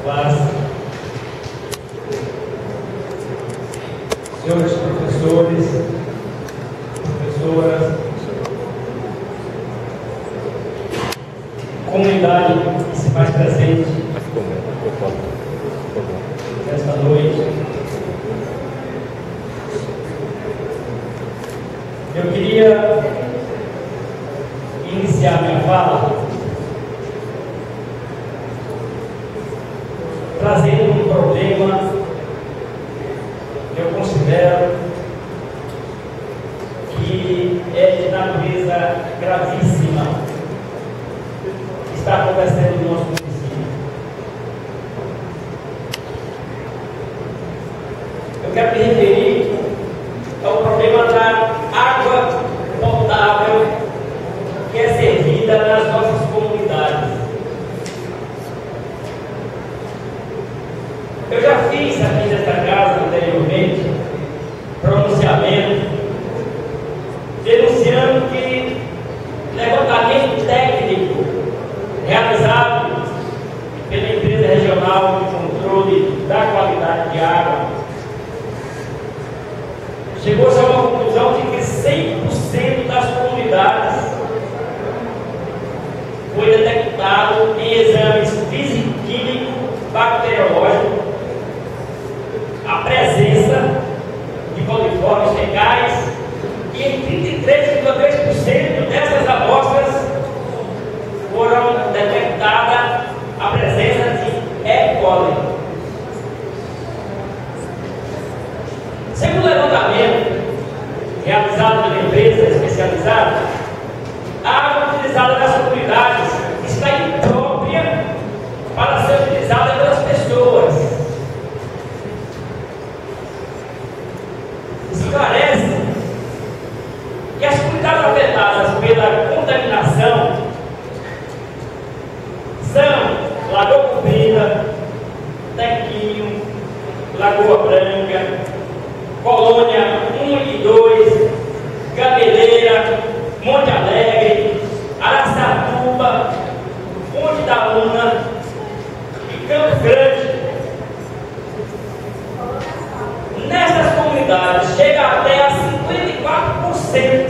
classe, senhores professores, professoras, comunidade que se faz presente nesta noite. Eu queria iniciar minha fala trazendo um problema que eu considero que é de natureza gravíssima que está acontecendo no nosso município. Eu quero me referir ao problema da água potável que é servida nas nossas comunidades. Eu já fiz aqui nesta casa anteriormente pronunciamento denunciando que levantamento técnico realizado pela empresa regional de controle da qualidade de água chegou-se a uma conclusão de que 100% das comunidades foi detectado em exames físico-químico bacteriológico a presença de coliformes fecais e em 33,3% dessas amostras foram detectada a presença de E. coli. Segundo o levantamento realizado pela empresa especializada, a água utilizada nas comunidades está imprópria para ser utilizada pelas pessoas. Esclarece que as comunidades afetadas pela contaminação são Lagoa Comprida, Tequinho, Lagoa Branca, Colônia 1 e 2, Gameleira, Monte Alegre, Araçatuba, Ponte da Luna e Campo Grande. Nessas comunidades chega até a 54%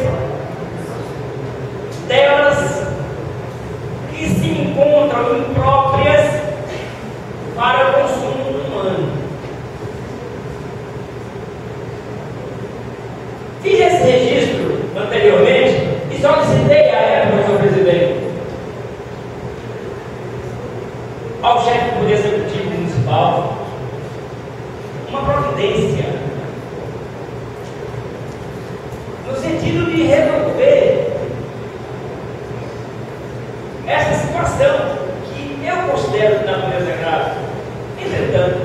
delas que se encontram impróprias para o consumo humano. Fiz esse registro anteriormente e solicitei à época, senhor presidente, ao chefe do Poder Executivo Municipal uma providência no sentido de resolver essa situação que eu considero de natureza grave. Entretanto,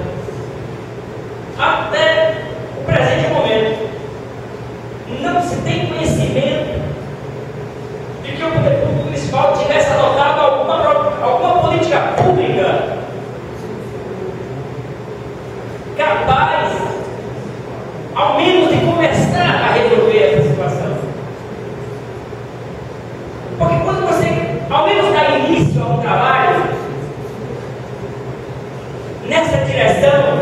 até o presente momento, não se tem conhecimento de que o Poder Público Municipal tivesse adotado alguma política pública capaz, ao menos, de começar a resolver essa situação. Porque quando você, ao menos, dá início a um trabalho nessa direção,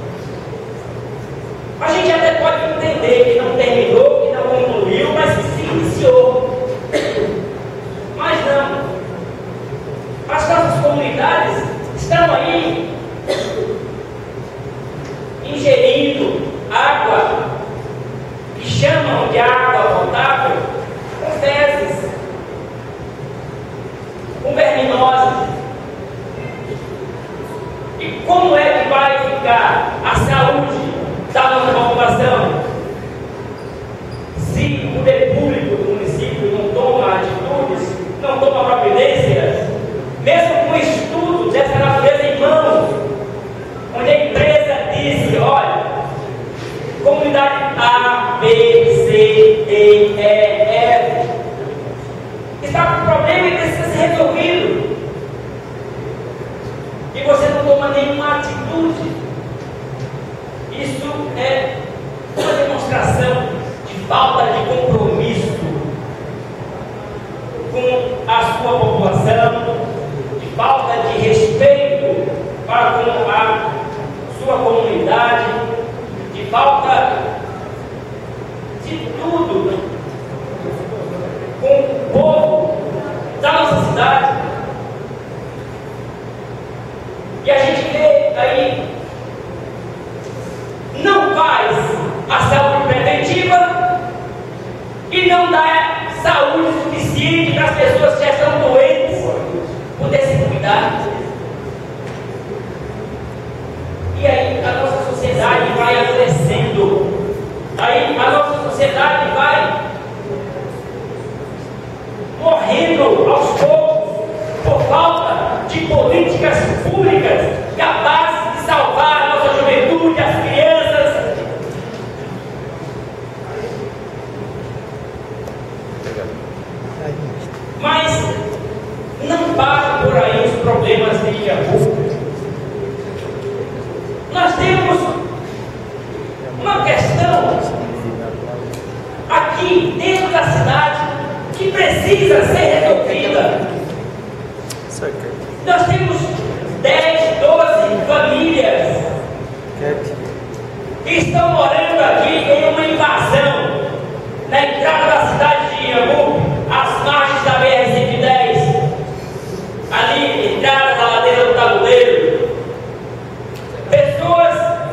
a gente até pode entender que não terminou, que não concluiu, mas que se iniciou. Mas não. As nossas comunidades estão aí ingerindo água que chamam de água potável com fezes, com verminoses. E como é que vai ficar a saúde da nossa população se o poder público do município não toma atitudes, não toma providências, mesmo com estudos dessa natureza em mãos, onde a empresa disse: olha, comunidade A, B, C, D, E, F está com problema e precisa ser resolvido, e você não toma nenhuma atitude. Isso é uma demonstração de falta de compromisso com a sua população, de falta de respeito para com a sua comunidade, de falta de tudo com o povo da nossa cidade. E a gente vê aí, não faz a saúde preventiva e não dá saúde suficiente para as pessoas que já estão doentes poder se cuidar. E aí a nossa sociedade vai adoecendo. Aí a nossa sociedade vai morrendo aos poucos por falta de políticas públicas capazes de salvar a nossa juventude, as crianças. Mas não param por aí os problemas de Iambu. Nós temos uma questão aqui dentro da cidade que precisa ser resolvida. Nós temos 10, 12 famílias que estão morando aqui em uma invasão na entrada da cidade de Iambu, às margens da BR-110, ali, entrada da ladeira do Tabuleiro. Pessoas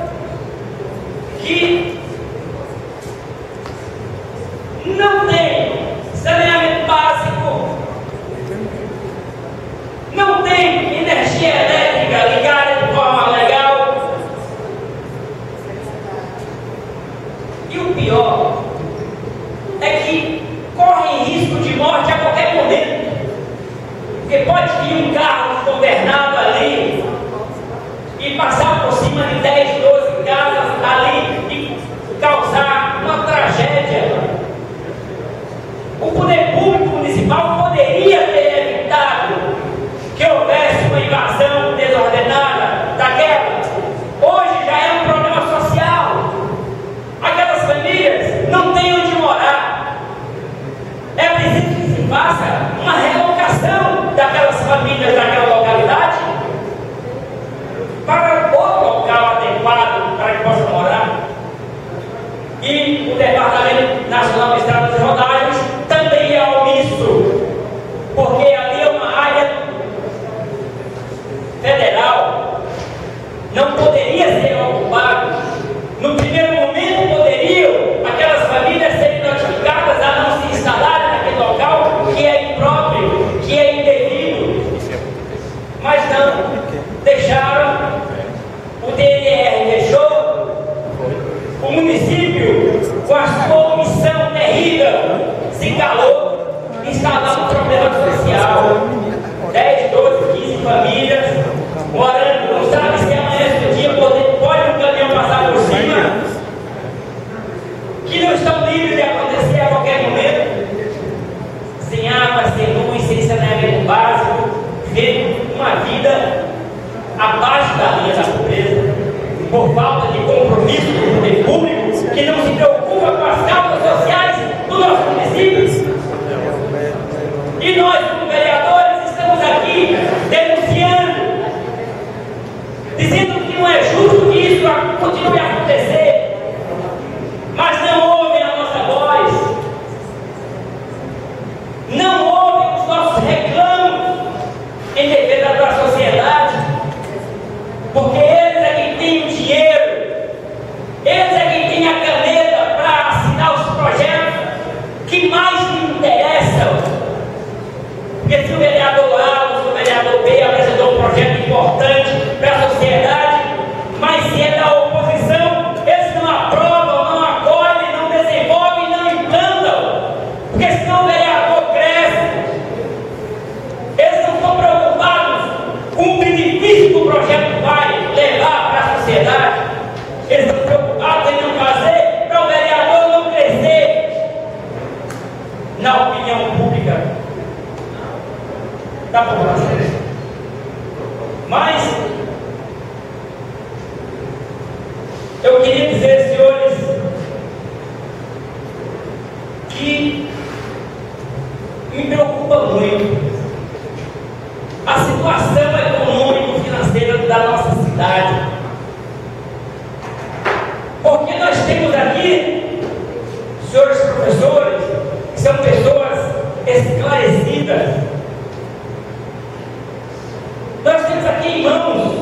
que não têm saneamento básico, não têm energia elétrica ligada de forma legal. E o pior é que correm risco de morte a qualquer momento, porque pode vir um carro desgovernado ali e passar por cima de 10, 12 casas ali e causar uma tragédia. O poder público municipal poderia ter evitado que houvesse uma invasão desordenada daquela. Hoje já é um problema social. Aquelas famílias não têm onde morar. É preciso que se faça uma relocação daquelas famílias daquela localidade para outro local adequado para que possa morar. E o Departamento Nacional de Estradas e Rodagens também é omisso, porque ali é uma área federal, não poderia ser ocupada. No primeiro momento poderiam aquelas famílias serem notificadas a não se instalarem naquele local que é impróprio, que é indevido, mas não, deixaram, o DNR deixou, o município, com a sua omissão terrível, se calou, instalar um problema social. 10, 12, 15 famílias morando, não sabe se amanhã do dia pode um caminhão passar por cima, que não estão livres de acontecer a qualquer momento, sem água, sem luz, sem saneamento básico, vivendo uma vida abaixo da linha da pobreza, por falta de compromisso do poder público, que não se preocupa com as causas sociais do nosso município. E nós, como vereadores, estamos aqui denunciando, dizendo que não é justo que isso continue a acontecer, mas não ouvem a nossa voz, não ouvem os nossos reclamos em defesa da sociedade, porque eles é quem tem o dinheiro, eles é quem tem a caneta para assinar os projetos que mais lhe interessam. Porque se o vereador A ou se o vereador B apresentou um projeto importante para a sociedade, mas se é da oposição, eles não aprovam, não acolhem, não desenvolvem, não implantam, porque senão o vereador cresce. Eles não estão preocupados com o benefício que o projeto vai levar para a sociedade. Eles estão preocupados em não fazer para o vereador não crescer na opinião pública da população. Mas eu queria dizer, senhores, que me preocupa muito a situação econômico-financeira da nossa cidade. Porque nós temos aqui, senhores professores, que são pessoas esclarecidas. Nós temos aqui irmãos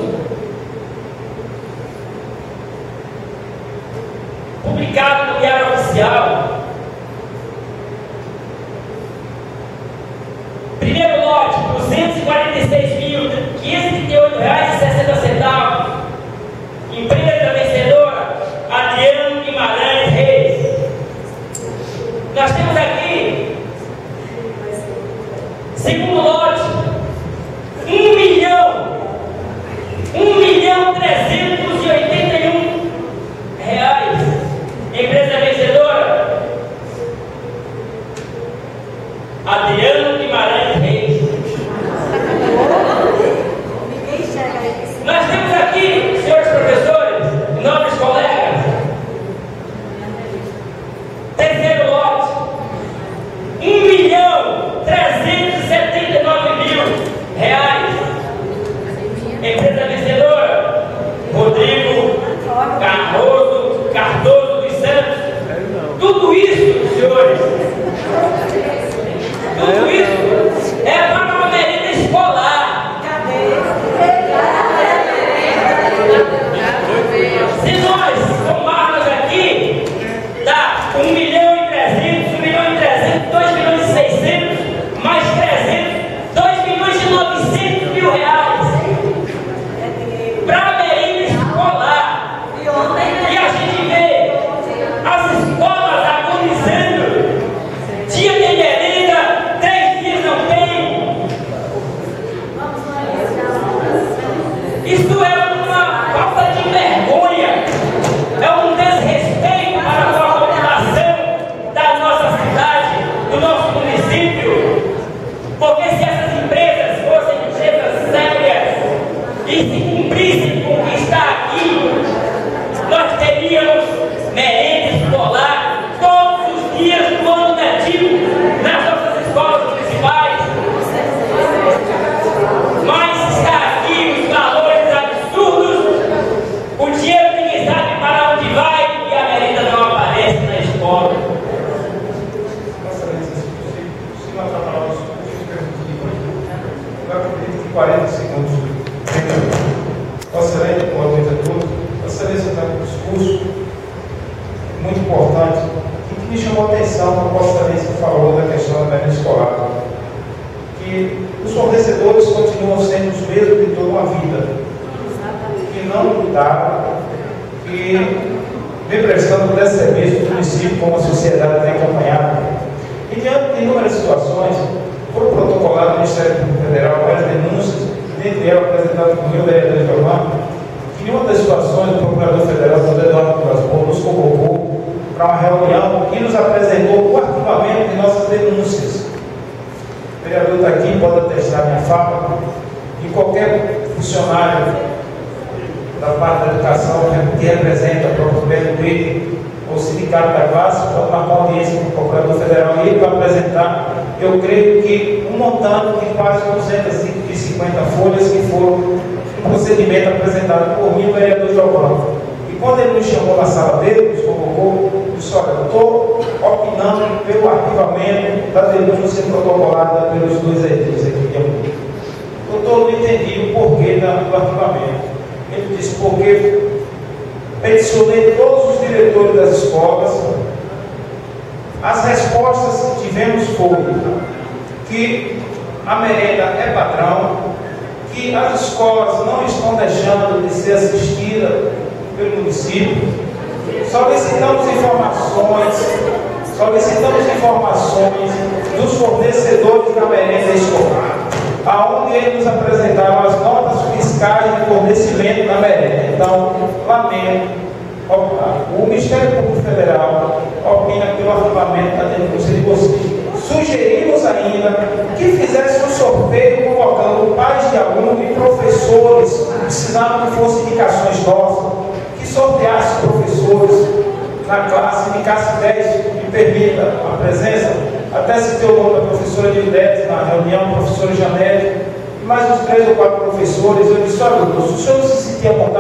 publicado no Diário Oficial. Primeiro lote, R$246.538,60. Empresa vencedora, Adriano Guimarães Reis. Nós temos aqui, segundo lote, R$1.381. Empresa vencedora, Adriano Guimarães Reis. Nós temos aqui, senhores professores, nobres colegas, terceiro lote, R$1.379.000. Empresa vencedora, Rodrigo Cardoso dos Santos. Tudo isso, senhores, tudo isso é para uma merenda escolar. Se nós somarmos aqui, dá 1.300.000, 1.300.000, 2.600.000, mais 300, R$2.900.000 para a merenda escolar. E a gente vê as escolas agonizando. Dia de merenda, 3 dias não tem. Isso é uma falta de vergonha, é um desrespeito para a população da nossa cidade, do nosso município. Porque se essas empresas fossem empresas sérias e se cumprissem com o que está aqui, nós teríamos merenda escolar todos os dias do ano letivo nas nossas escolas municipais. Mas está aqui os valores absurdos, o dinheiro ninguém sabe para onde vai e a merenda não aparece na escola. Se não atrapalhar os vai pedir 40 segundos. Vossa Excelência, boa noite a todos. Vossa Excelência está com um discurso muito importante e que me chamou a atenção quando Vossa Excelência falou da questão da merenda escolar. Que os fornecedores continuam sendo os mesmos de toda uma vida, que não mudaram, que vem prestando o serviço do município como a sociedade tem acompanhado. E diante de inúmeras situações, foi protocolado no Ministério Público Federal várias denúncias, dentre elas apresentadas por meu vereador Giovanni, que em uma das situações o Procurador Federal, o Eduardo Brasbon, nos convocou para uma reunião e nos apresentou o arquivamento de nossas denúncias. O vereador está aqui, pode atestar minha fala, e qualquer funcionário da parte da educação que representa o próprio governo dele, ou sindicato da classe, pode marcar audiência com o Procurador Federal e ele vai apresentar, eu creio que um montante de quase 250 folhas que foram um procedimento apresentado por mim, o vereador Giovanni. E quando ele nos chamou na sala dele, nos convocou, disse: olha, eu estou opinando pelo arquivamento da denúncia protocolada pelos dois edis aqui de Hamburgo. Doutor, não entendi o porquê do arquivamento. Ele disse: porque peticionei todos os diretores das escolas. As respostas que tivemos foi que a merenda é padrão, que as escolas não estão deixando de ser assistidas pelo município. Solicitamos informações dos fornecedores da merenda escolar, aonde eles nos apresentaram as notas fiscais de fornecimento da merenda. Então, lamento, o Ministério Público Federal opina pelo arquivamento da denúncia de vocês. Sugerimos ainda que fizesse um sorteio convocando pais de alunos e professores, precisando que fossem indicações nossas, que sorteasse professores na classe, indicasse 10, me permita a presença, até citei o nome da professora Nildete na reunião, professora Janete, e mais uns 3 ou 4 professores. Eu disse: olha, doutor, se o senhor se sentir à vontade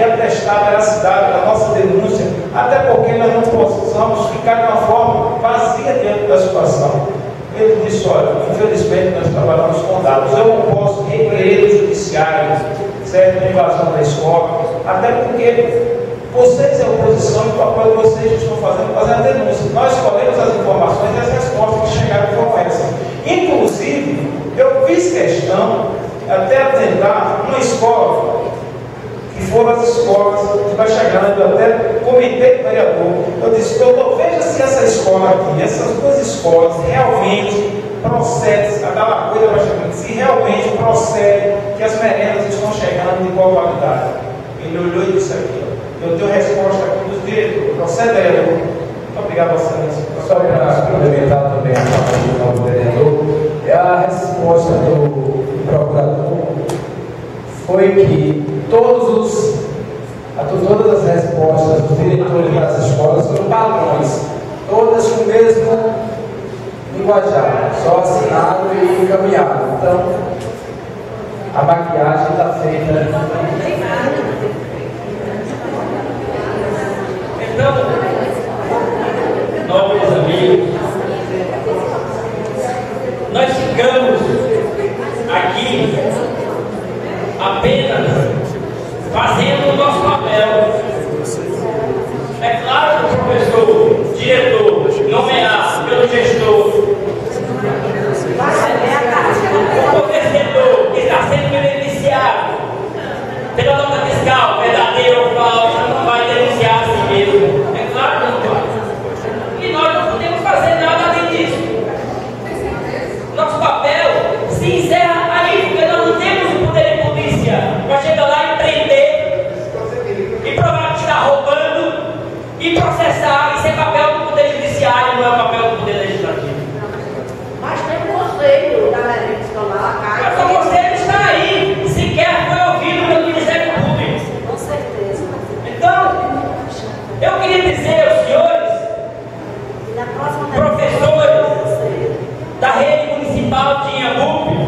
atestar a veracidade da nossa denúncia, até porque nós não possamos ficar de uma forma vazia diante da situação. Ele disse: olha, infelizmente nós trabalhamos com dados, eu não posso requerer o judiciário, certo? A invasão da escola, até porque vocês, a oposição, e o papel de vocês estão fazendo a denúncia. Nós escolhemos as informações e as respostas que chegaram foram essas. Inclusive, eu fiz questão até atentar uma escola, que foram as escolas que vai chegando, eu até comentei com o vereador. Eu disse: doutor, veja se essa escola aqui, essas duas escolas realmente procedem, a da Lagoa vai chegando, se realmente procede que as merendas estão chegando de igual qualidade. Ele olhou e disse aqui: eu tenho resposta aqui dos diretores. Procede, vereador. Muito obrigado, Vossa Excelência. Só para complementar também a fala do vereador, a resposta do procurador foi que todas as respostas dos diretores das escolas foram padrões, todas com o mesmo linguajar, só assinado e encaminhado. Então, a maquiagem está feita. Então, nobres amigos, nós ficamos aqui apenas fazendo o nosso papel. É claro que o professor, diretor, nomeado pelo gestor, o fornecedor que está sendo beneficiado pela nota fiscal, verdadeira ou falsa, não vai denunciar a si mesmo. É claro que não vai. E nós não podemos fazer nada além disso. Nosso papel se encerra aí, porque nós não temos o poder de polícia para chegar lá e prender e provar que está roubando e processar. Isso é papel do poder judiciário, não é papel do poder legislativo. Mas tem um conselho da merenda escolar, Mas o conselho está aí, sequer foi ouvido pelo Ministério Público. com certeza. Então, eu queria dizer aos senhores, E na próxima professores da rede municipal de Inhambupe,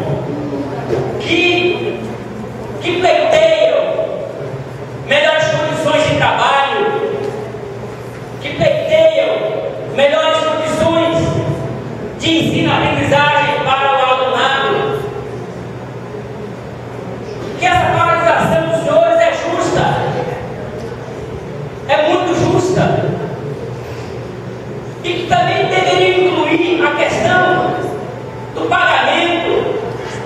que pleiteiam melhores condições de trabalho, que pleiteiam melhores condições de ensino-aprendizagem para o alunado, que essa paralisação dos senhores é justa, é muito justa, e que também deveria incluir a questão do pagamento,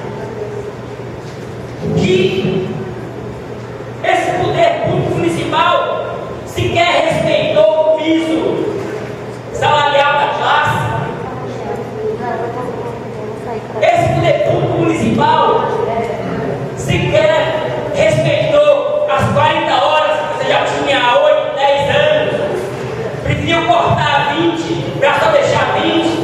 que esse poder público municipal sequer respeitou o piso salarial da classe. Esse poder público municipal sequer respeitou as 40 horas que você já tinha há 8, 10 anos. Preferiu cortar 20 para só deixar 20.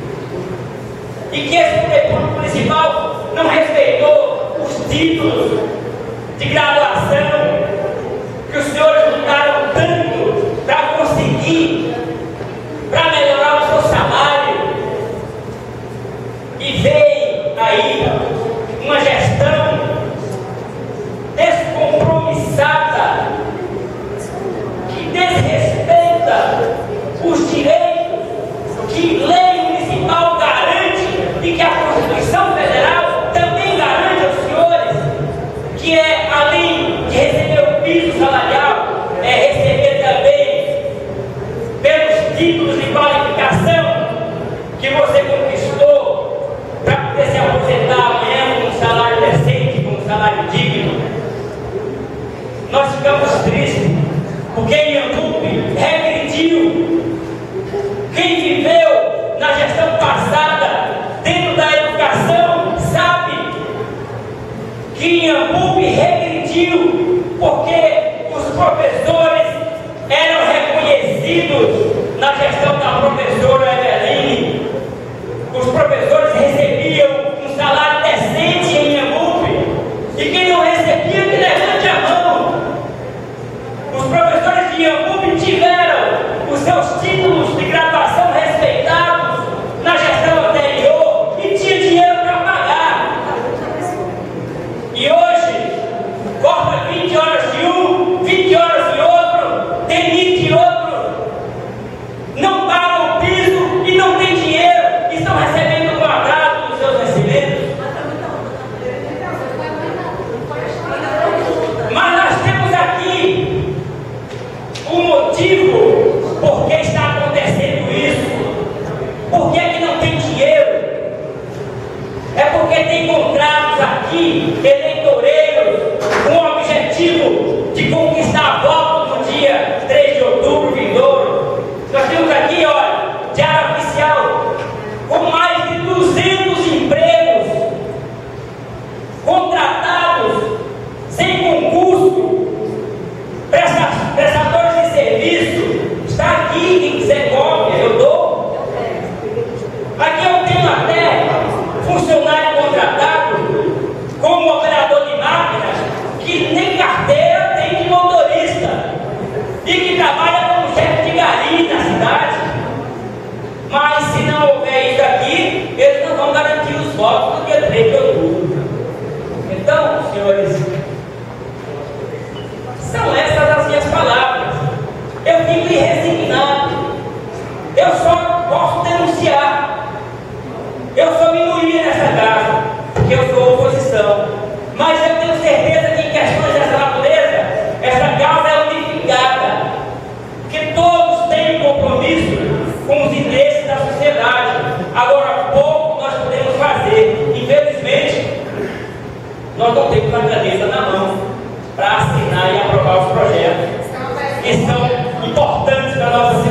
E que esse poder público municipal não respeitou os títulos de graduação que os senhores lutaram tanto para conseguir, para melhorar o seu salário. E veio aí uma gestão descompromissada, que desrespeita os direitos que lei municipal garante e que a Constituição Federal também garante aos senhores, que é, além de receber o piso salarial, é receber também pelos títulos de qualificação que você conquistou para poder se aposentar amanhã com um salário decente, com um salário digno. Nós ficamos tristes, porque Inhambupe regrediu. Quem viveu na gestão passada dentro da educação sabe que Inhambupe regrediu, porque os professores eram reconhecidos na gestão da professora Eveline. Os professores recebiam um salário decente em Inhambupe, e quem não recebia, que levante a mão. Por que está acontecendo isso? Por que é que não tem dinheiro? É porque tem contratos aqui, eleitoreiros, com o objetivo de conquistar votos no dia 3 de outubro, vindouro. Nós temos aqui, olha, diário oficial, com mais de 200 empregos contratados, sem concurso, prestadores de serviço. Está aqui, quem quiser cópia, eu dou. Aqui eu tenho até funcionário contratado como operador de máquinas, que nem carteira tem de motorista e que trabalha como chefe de galinha na cidade. Mas se não houver isso aqui, eles não vão garantir os votos no dia 3 de outubro. Então, senhores, são essas as minhas palavras. Eu fico resignado. Eu só posso denunciar. Eu sou minoria nessa casa, porque eu sou oposição. Mas eu tenho certeza que em questões dessa natureza, essa causa é unificada. Porque todos têm compromisso com os interesses da sociedade. Agora, pouco nós podemos fazer. Infelizmente, nós não temos a caneta na mão para assinar e aprovar os projetos que são importantes para a nossa cidade.